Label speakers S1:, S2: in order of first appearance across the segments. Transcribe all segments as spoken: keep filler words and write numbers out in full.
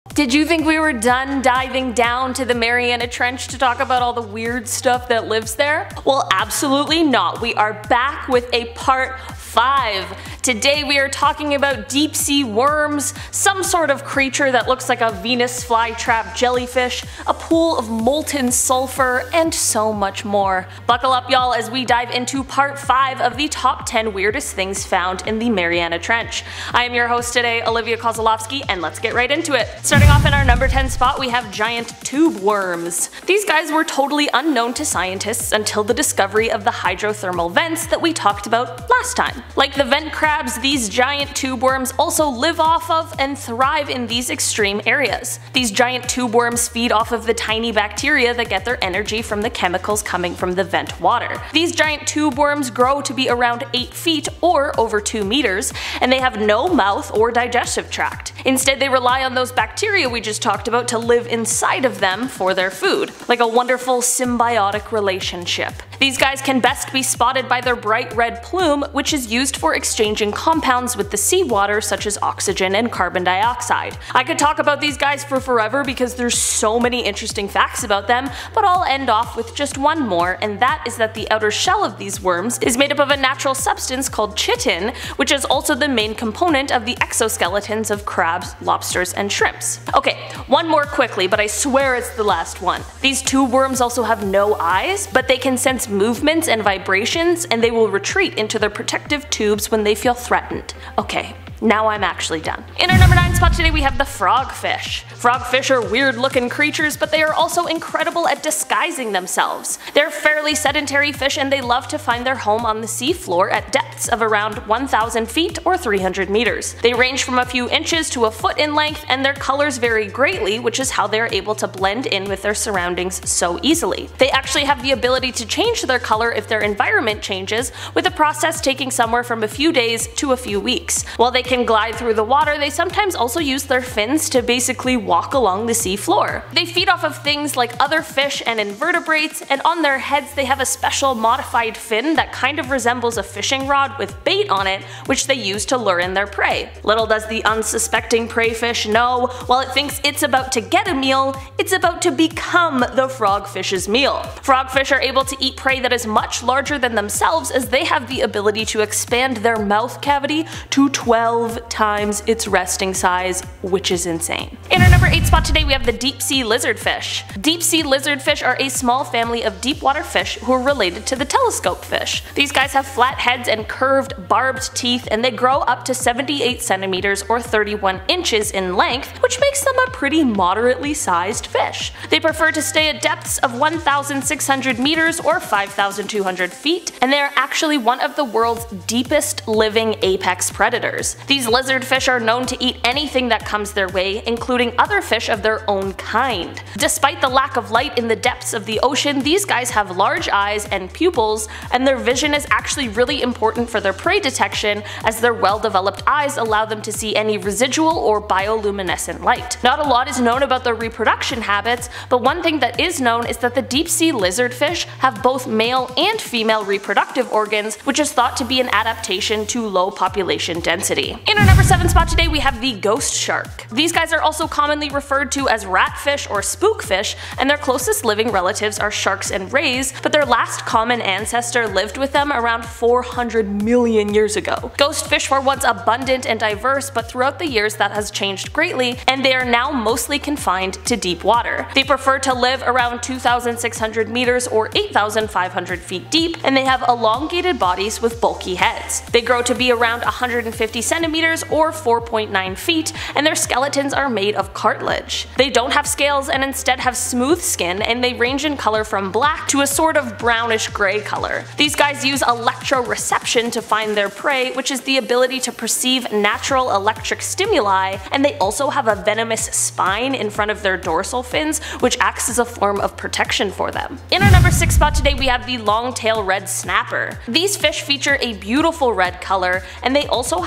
S1: Did you think we were done diving down to the Mariana Trench to talk about all the weird stuff that lives there? Well, absolutely not. We are back with a part five. Today we are talking about deep sea worms, some sort of creature that looks like a Venus flytrap jellyfish, a pool of molten sulfur, and so much more. Buckle up y'all as we dive into part five of the top ten weirdest things found in the Mariana Trench. I am your host today, Olivia Kozlowski, and let's get right into it. Starting off in our number ten spot, we have giant tube worms. These guys were totally unknown to scientists until the discovery of the hydrothermal vents that we talked about last time. Like the vent crabs, these giant tube worms also live off of and thrive in these extreme areas. These giant tube worms feed off of the tiny bacteria that get their energy from the chemicals coming from the vent water. These giant tube worms grow to be around eight feet or over two meters, and they have no mouth or digestive tract. Instead, they rely on those bacteria we just talked about to live inside of them for their food, like a wonderful symbiotic relationship. These guys can best be spotted by their bright red plume, which is used for exchanging compounds with the seawater such as oxygen and carbon dioxide. I could talk about these guys for forever because there's so many interesting facts about them, but I'll end off with just one more, and that is that the outer shell of these worms is made up of a natural substance called chitin, which is also the main component of the exoskeletons of crabs, lobsters, and shrimps. Okay, one more quickly, but I swear it's the last one. These tube worms also have no eyes, but they can sense movements and vibrations, and they will retreat into their protective tubes when they feel threatened. Okay, now I'm actually done. In our number nine spot today we have the frogfish. Frogfish are weird looking creatures, but they are also incredible at disguising themselves. They're fairly sedentary fish and they love to find their home on the seafloor at depths of around one thousand feet or three hundred meters. They range from a few inches to a foot in length, and their colors vary greatly, which is how they are able to blend in with their surroundings so easily. They actually have the ability to change their color if their environment changes, with the process taking somewhere from a few days to a few weeks. While they can glide through the water, they sometimes also use their fins to basically walk along the sea floor. They feed off of things like other fish and invertebrates, and on their heads they have a special modified fin that kind of resembles a fishing rod with bait on it, which they use to lure in their prey. Little does the unsuspecting prey fish know, while it thinks it's about to get a meal, it's about to become the frogfish's meal. Frogfish are able to eat prey that is much larger than themselves, as they have the ability to expand their mouth cavity to twelve times its resting size, which is insane. In our number eight spot today we have the deep sea lizardfish. Deep sea lizardfish are a small family of deep water fish who are related to the telescope fish. These guys have flat heads and curved, barbed teeth, and they grow up to seventy-eight centimeters or thirty-one inches in length, which makes them a pretty moderately sized fish. They prefer to stay at depths of one thousand six hundred meters or five thousand two hundred feet, and they are actually one of the world's deepest living apex predators. These lizardfish are known to eat anything that comes their way, including other fish of their own kind. Despite the lack of light in the depths of the ocean, these guys have large eyes and pupils, and their vision is actually really important for their prey detection, as their well-developed eyes allow them to see any residual or bioluminescent light. Not a lot is known about their reproduction habits, but one thing that is known is that the deep sea lizardfish have both male and female reproductive organs, which is thought to be an adaptation to low population density. In our number seven spot today we have the ghost shark. These guys are also commonly referred to as ratfish or spookfish, and their closest living relatives are sharks and rays, but their last common ancestor lived with them around four hundred million years ago. Ghost fish were once abundant and diverse, but throughout the years that has changed greatly, and they are now mostly confined to deep water. They prefer to live around two thousand six hundred meters or eight thousand five hundred feet deep, and they have elongated bodies with bulky heads. They grow to be around one hundred fifty centimeters or four point nine feet, and their skeletons are made of cartilage. They don't have scales and instead have smooth skin, and they range in color from black to a sort of brownish gray color. These guys use electroreception to find their prey, which is the ability to perceive natural electric stimuli, and they also have a venomous spine in front of their dorsal fins, which acts as a form of protection for them. In our number six spot today we have the long-tail red snapper. These fish feature a beautiful red color, and they also have very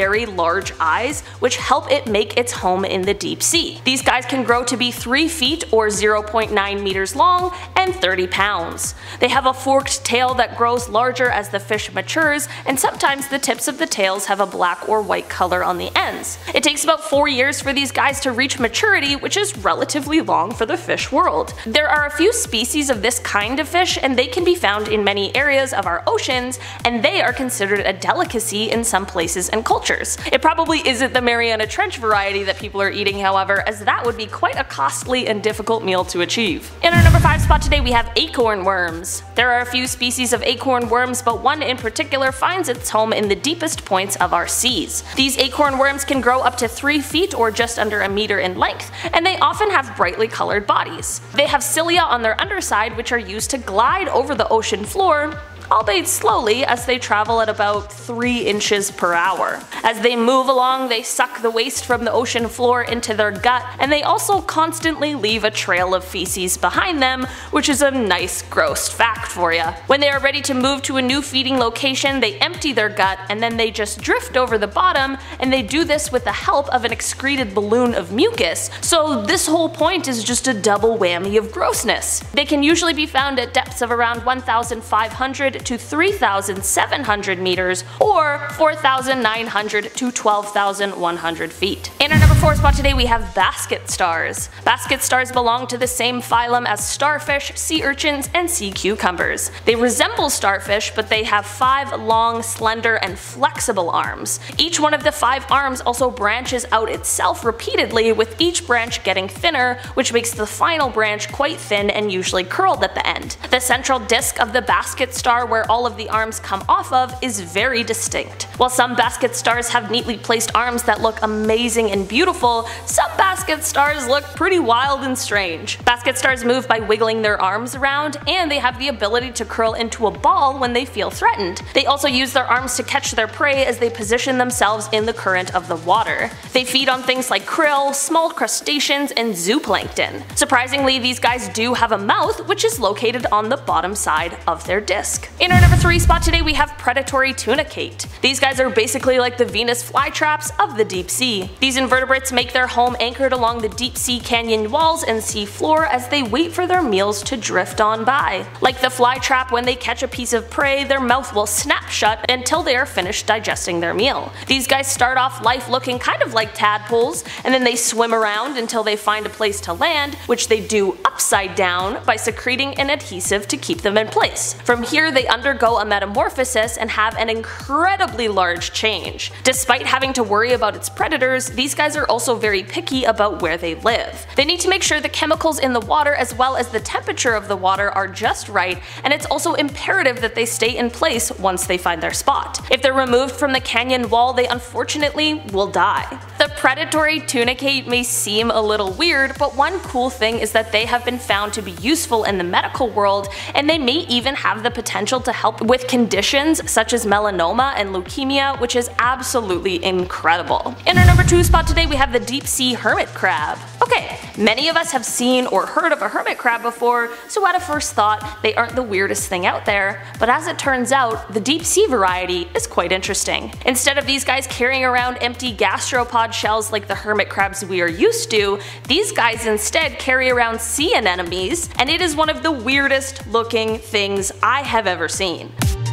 S1: very large eyes, which help it make its home in the deep sea. These guys can grow to be three feet or zero point nine meters long and thirty pounds. They have a forked tail that grows larger as the fish matures, and sometimes the tips of the tails have a black or white color on the ends. It takes about four years for these guys to reach maturity, which is relatively long for the fish world. There are a few species of this kind of fish, and they can be found in many areas of our oceans, and they are considered a delicacy in some places and cultures. It probably isn't the Mariana Trench variety that people are eating, however, as that would be quite a costly and difficult meal to achieve. In our number five spot today we have acorn worms. There are a few species of acorn worms, but one in particular finds its home in the deepest points of our seas. These acorn worms can grow up to three feet or just under a meter in length, and they often have brightly colored bodies. They have cilia on their underside which are used to glide over the ocean floor, albeit slowly, as they travel at about three inches per hour. As they move along, they suck the waste from the ocean floor into their gut, and they also constantly leave a trail of feces behind them, which is a nice gross fact for ya. When they are ready to move to a new feeding location, they empty their gut and then they just drift over the bottom, and they do this with the help of an excreted balloon of mucus, so this whole point is just a double whammy of grossness. They can usually be found at depths of around one thousand five hundred to three thousand seven hundred meters or four thousand nine hundred to twelve thousand one hundred feet. In our number four spot today we have basket stars. Basket stars belong to the same phylum as starfish, sea urchins, and sea cucumbers. They resemble starfish, but they have five long, slender, and flexible arms. Each one of the five arms also branches out itself repeatedly, with each branch getting thinner, which makes the final branch quite thin and usually curled at the end. The central disc of the basket star, where all of the arms come off of, is very distinct. While some basket stars have neatly placed arms that look amazing and beautiful, some basket stars look pretty wild and strange. Basket stars move by wiggling their arms around, and they have the ability to curl into a ball when they feel threatened. They also use their arms to catch their prey as they position themselves in the current of the water. They feed on things like krill, small crustaceans, and zooplankton. Surprisingly, these guys do have a mouth, which is located on the bottom side of their disc. In our number three spot today we have predatory tunicate. These guys are basically like the Venus flytraps of the deep sea. These invertebrates make their home anchored along the deep sea canyon walls and sea floor as they wait for their meals to drift on by. Like the flytrap, when they catch a piece of prey, their mouth will snap shut until they are finished digesting their meal. These guys start off life looking kind of like tadpoles, and then they swim around until they find a place to land, which they do upside down by secreting an adhesive to keep them in place. From here they undergo a metamorphosis and have an incredibly large change. Despite having to worry about its predators, these guys are also very picky about where they live. They need to make sure the chemicals in the water as well as the temperature of the water are just right, and it's also imperative that they stay in place once they find their spot. If they're removed from the canyon wall, they unfortunately will die. The predatory tunicate may seem a little weird, but one cool thing is that they have been found to be useful in the medical world, and they may even have the potential to help with conditions such as melanoma and leukemia, which is absolutely incredible. In our number two spot today we have the deep sea hermit crab. Okay, many of us have seen or heard of a hermit crab before, so at a first thought they aren't the weirdest thing out there, but as it turns out, the deep sea variety is quite interesting. Instead of these guys carrying around empty gastropod shells like the hermit crabs we are used to, these guys instead carry around sea anemones, and it is one of the weirdest looking things I have ever seen.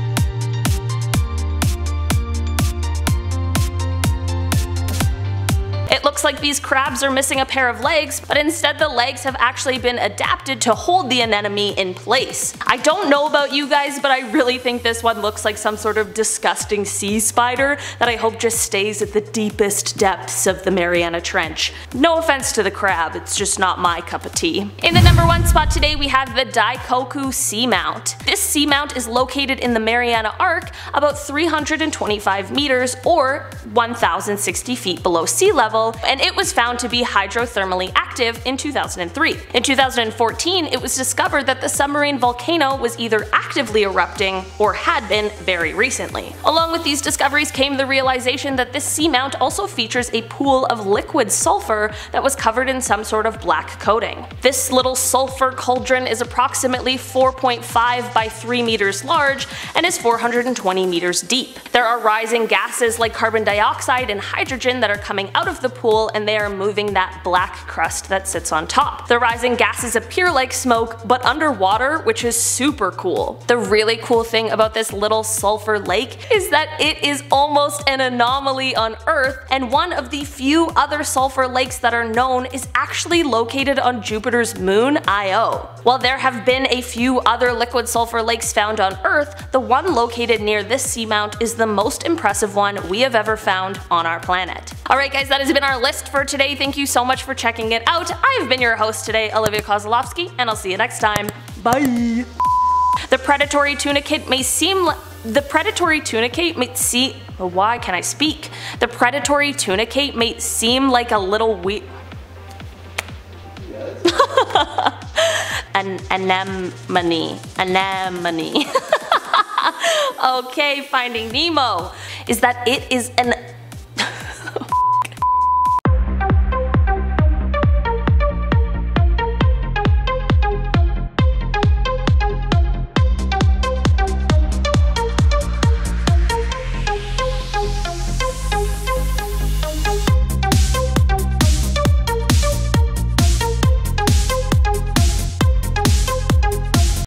S1: It looks like these crabs are missing a pair of legs, but instead the legs have actually been adapted to hold the anemone in place. I don't know about you guys, but I really think this one looks like some sort of disgusting sea spider that I hope just stays at the deepest depths of the Mariana Trench. No offense to the crab, it's just not my cup of tea. In the number one spot today we have the Daikoku Seamount. This seamount is located in the Mariana Arc about three hundred twenty-five meters or one thousand sixty feet below sea level, and it was found to be hydrothermally active in two thousand three. In two thousand fourteen, it was discovered that the submarine volcano was either actively erupting or had been very recently. Along with these discoveries came the realization that this seamount also features a pool of liquid sulfur that was covered in some sort of black coating. This little sulfur cauldron is approximately four point five by three meters large and is four hundred twenty meters deep. There are rising gases like carbon dioxide and hydrogen that are coming out of the pool, and they are moving that black crust that sits on top. The rising gases appear like smoke, but underwater, which is super cool. The really cool thing about this little sulfur lake is that it is almost an anomaly on Earth, and one of the few other sulfur lakes that are known is actually located on Jupiter's moon, Io. While there have been a few other liquid sulfur lakes found on Earth, the one located near this seamount is the most impressive one we have ever found on our planet. Alright guys, that has been our list for today. Thank you so much for checking it out. I have been your host today, Olivia Kozlowski, and I'll see you next time. Bye! The predatory tunicate may seem like The predatory tunicate may see- Why can I speak? The predatory tunicate may seem like a little we- An anemone. Anemone. Okay, Finding Nemo is that it is an